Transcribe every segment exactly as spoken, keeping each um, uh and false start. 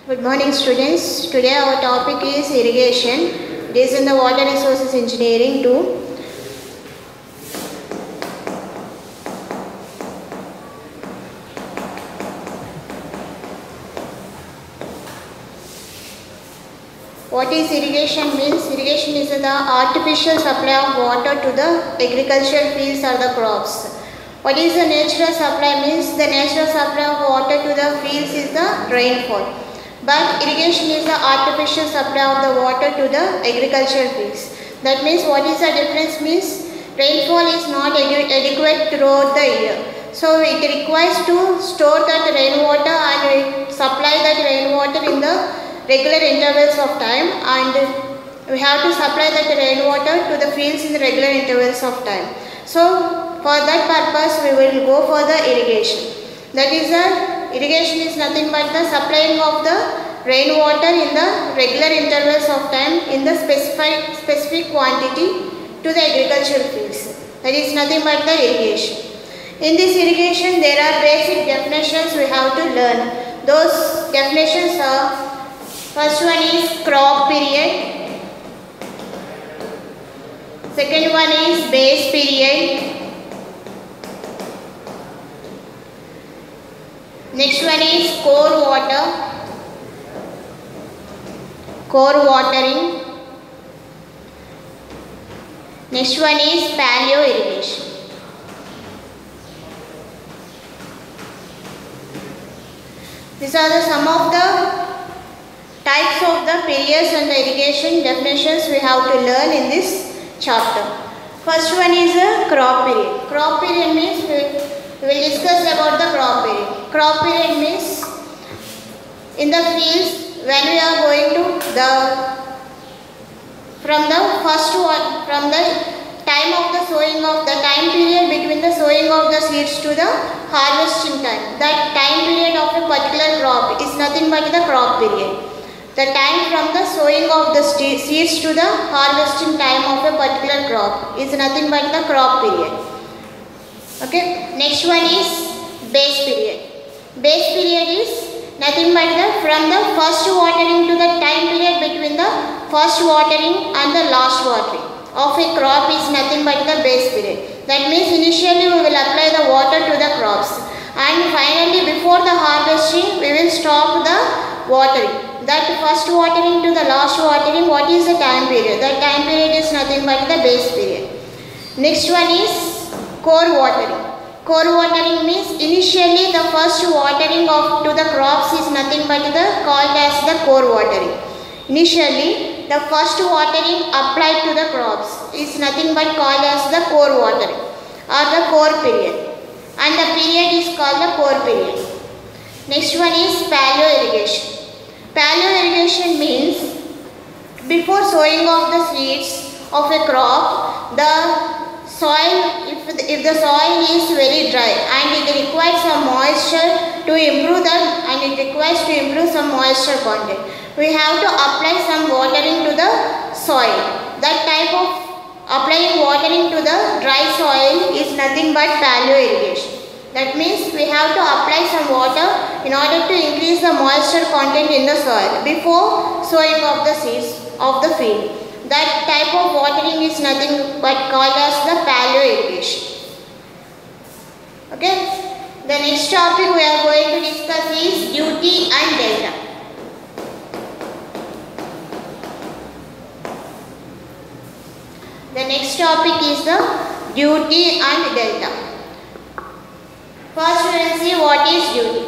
Good morning students. Today our topic is irrigation. It is in the Water Resources Engineering two. What is irrigation means? Irrigation is the artificial supply of water to the agricultural fields or the crops. What is the natural supply means? The natural supply of water to the fields is the rainfall. But irrigation is the artificial supply of the water to the agricultural fields. That means what is the difference means? Rainfall is not adequate throughout the year. So it requires to store that rainwater and supply that rainwater in the regular intervals of time, and we have to supply that rainwater to the fields in the regular intervals of time. So for that purpose we will go for the irrigation. That is the irrigation is nothing but the supplying of the rainwater in the regular intervals of time in the specified specific quantity to the agricultural fields. That is nothing but the irrigation. In this irrigation there are basic definitions we have to learn. Those definitions are: first one is crop period, second one is base period, next one is core water, core watering, next one is paleo irrigation. These are the some of the types of the periods and the irrigation definitions we have to learn in this chapter. First one is a crop period. Crop period means we We will discuss about the crop period. Crop period means in the fields when we are going to the from the first one from the time of the sowing of the time period between the sowing of the seeds to the harvesting time. That time period of a particular crop is nothing but the crop period. The time from the sowing of the seeds to the harvesting time of a particular crop is nothing but the crop period. Okay, next one is base period. Base period is nothing but the from the first watering to the time period between the first watering and the last watering of a crop is nothing but the base period. That means initially we will apply the water to the crops, and finally before the harvesting we will stop the watering. That first watering to the last watering, what is the time period? That time period is nothing but the base period. Next one is core watering. Core watering means initially the first watering of to the crops is nothing but the called as the core watering. Initially the first watering applied to the crops is nothing but called as the core watering or the core period, and the period is called the core period. Next one is paleo irrigation. Paleo irrigation means before sowing of the seeds of a crop, the soil, if the, if the soil is very dry and it requires some moisture to improve that, and it requires to improve some moisture content, we have to apply some watering to the soil. That type of applying watering to the dry soil is nothing but paleo irrigation. That means we have to apply some water in order to increase the moisture content in the soil before sowing of the seeds of the field. That type of watering is nothing but called as the paleo irrigation. Okay. The next topic we are going to discuss is duty and delta. The next topic is the duty and delta. First we will see what is duty.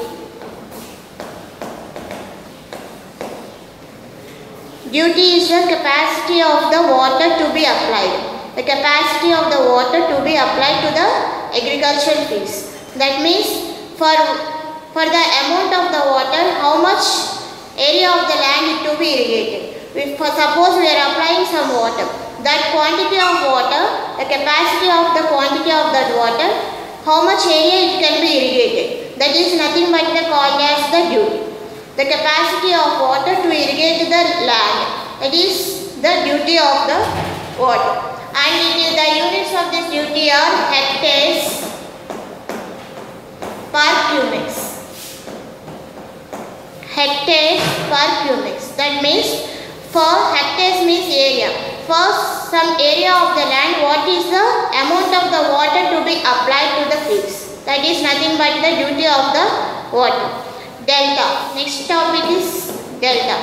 Duty is the capacity of the water to be applied. The capacity of the water to be applied to the agricultural fields. That means for, for the amount of the water, how much area of the land it to be irrigated. If for suppose we are applying some water, that quantity of water, the capacity of the quantity of that water, how much area it can be irrigated. That is nothing but the called as the duty. The capacity of water to irrigate the land. That is the duty of the water. And it is the units of this duty are hectares per cumex. hectares per cubics. That means for hectares means area. For some area of the land, what is the amount of the water to be applied to the fields? That is nothing but the duty of the water. Delta. Next topic is delta.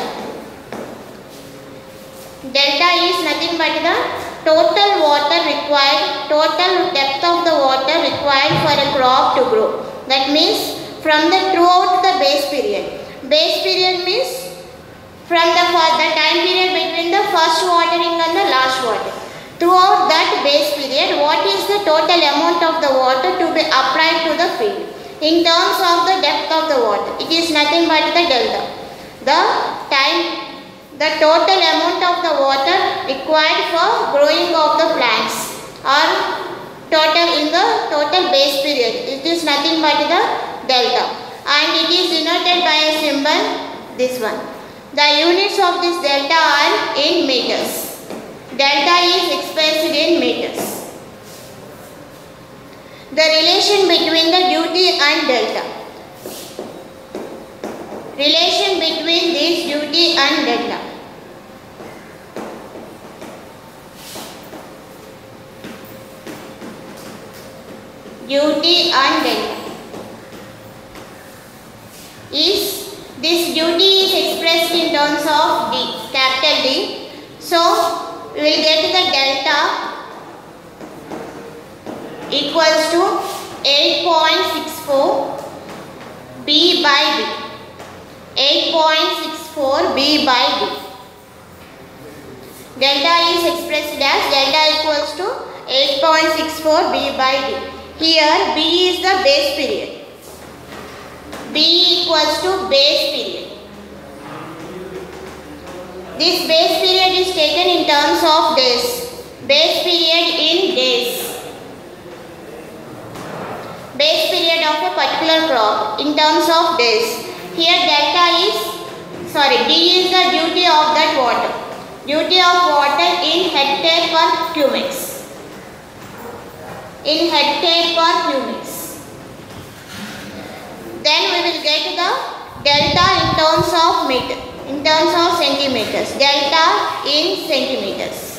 Delta is nothing but the total water required, total depth of the water required for a crop to grow. That means from the throughout the base period. Base period means from the, the time period between the first watering and the last watering. Throughout that base period, what is the total amount of the water to be applied to the field in terms of the depth of the water? It is nothing but the delta. The time, the total amount of the water required for growing of the plants or total in the total base period. It is nothing but the delta, and it is denoted by a symbol, this one. The units of this delta are in meters. Delta is expressed in meters. The relation between the duty and delta. Relation between this duty and delta. Duty and delta is, this duty is expressed in terms of D, capital D. So we will get the delta equals to eight point six four B by D. eight point six four B by D. Delta is expressed as delta equals to eight point six four B by D. Here B is the base period. B equals to base period. This base period is taken in terms of days. Base period in days. Base period of a particular crop in terms of days. Here delta is, sorry, D is the duty of that water. Duty of water in hectare per cubics. In hectare per cubics. Then we will get the delta in terms of meter, in terms of centimeters. Delta in centimeters.